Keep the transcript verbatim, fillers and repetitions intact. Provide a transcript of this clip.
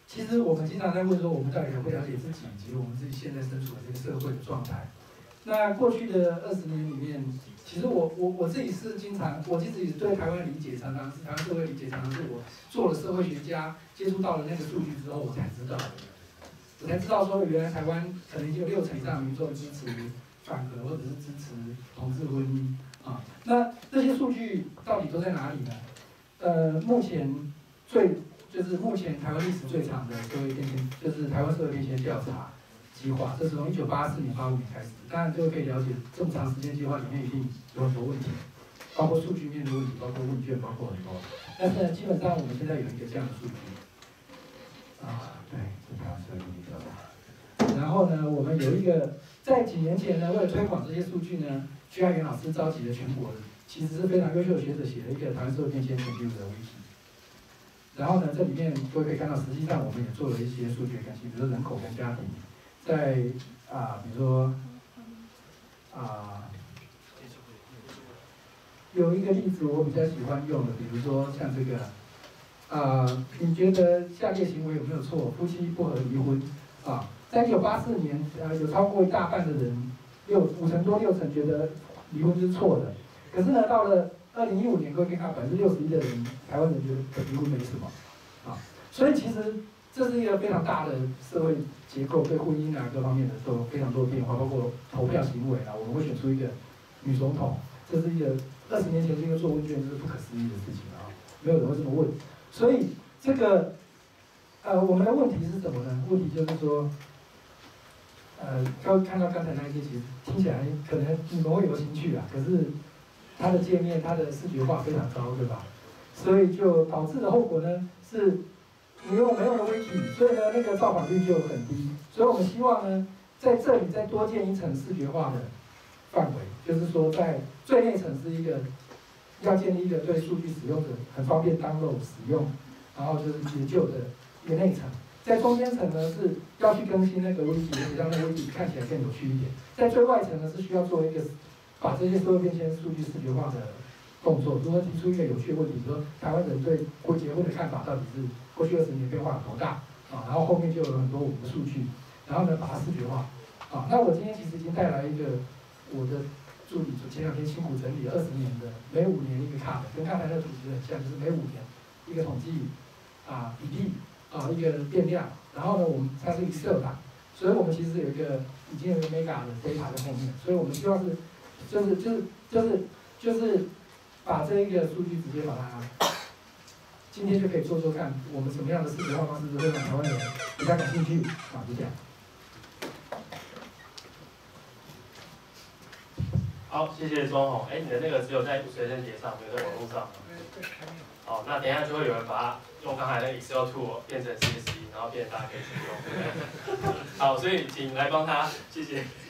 其实我们经常在问说，我们到底了不了解自己，以及我们自己现在身处的这个社会的状态。那过去的二十年里面，其实我我我自己是经常，我自己对台湾理解常常是台湾社会理解常常是我做了社会学家，接触到了那个数据之后，我才知道的。我才知道说，原来台湾可能已经有六成以上的民众支持反核或者是支持同志婚姻啊。那这些数据到底都在哪里呢？呃，目前最就是目前台湾历史最长的社会变迁，就是台湾社会变迁调查计划，这是从一九八四年、八五年开始。当然，就可以了解这么长时间计划里面一定有很多问题，包括数据面的问题，包括问卷，包括很多。但是呢，基本上我们现在有一个这样的数据啊，对，是台湾社会变迁调查。然后呢，我们有一个在几年前呢，为了推广这些数据呢，徐亚元老师召集了全国的其实是非常优秀的学者写了一个台湾社会变迁研究的 wiki。然后呢，这里面都可以看到，实际上我们也做了一些数据分析，比如说人口跟家庭，在啊、呃，比如说啊、呃，有一个例子我比较喜欢用的，比如说像这个啊、呃，你觉得下列行为有没有错？夫妻不和离婚啊，在一九八四年，呃，有超过一大半的人，六五成多六成觉得离婚是错的。可是呢，到了二零一五年，各位可以看百分之六十一的人，台湾人觉得离婚没什么，啊，所以其实这是一个非常大的社会结构，对婚姻啊各方面的都有非常多的变化，包括投票行为啊，我们会选出一个女总统，这是一个二十年前是一个做问卷是不可思议的事情啊，没有人会这么问，所以这个呃我们的问题是什么呢？问题就是说。呃，刚看到刚才那一些，其实听起来可能你们会有兴趣啊，可是它的界面、它的视觉化非常高，对吧？所以就导致的后果呢，是你又没有了微体，所以呢，那个造访率就很低。所以我们希望呢，在这里再多建一层视觉化的范围，就是说在最内层是一个要建立一个对数据使用者很方便 download 使用，然后就是解救的一个内层。在中间层呢是要去更新那个 wiki， 让那个 wiki 看起来更有趣一点。在最外层呢是需要做一个把这些社会变迁数据视觉化的动作，如何提出一个有趣的问题，说台湾人对过结婚的看法到底是过去二十年变化有多大啊？然后后面就有很多我们的数据，然后呢把它视觉化啊。那我今天其实已经带来一个我的助理前两天辛苦整理了二十年的每五年一个 cut， 跟刚才那个主题很像，就是每五年一个统计啊比例。啊，一个变量，然后呢，我们它是 Excel 档，所以我们其实有一个已经有一个 mega 的 data 在后面，所以我们希望是，就是就是就是就是把这一个数据直接把它，今天就可以做做看，我们什么样的视觉化方式会让台湾人比较感兴趣啊，就这样。 好，谢谢庄宏。哎，你的那个只有在随身碟上，没有在网络上。好，那等一下就会有人把它用刚才那个 Excel tool 变成 C S V， 然后变成大家可以使用。好，所以请来帮他，谢谢。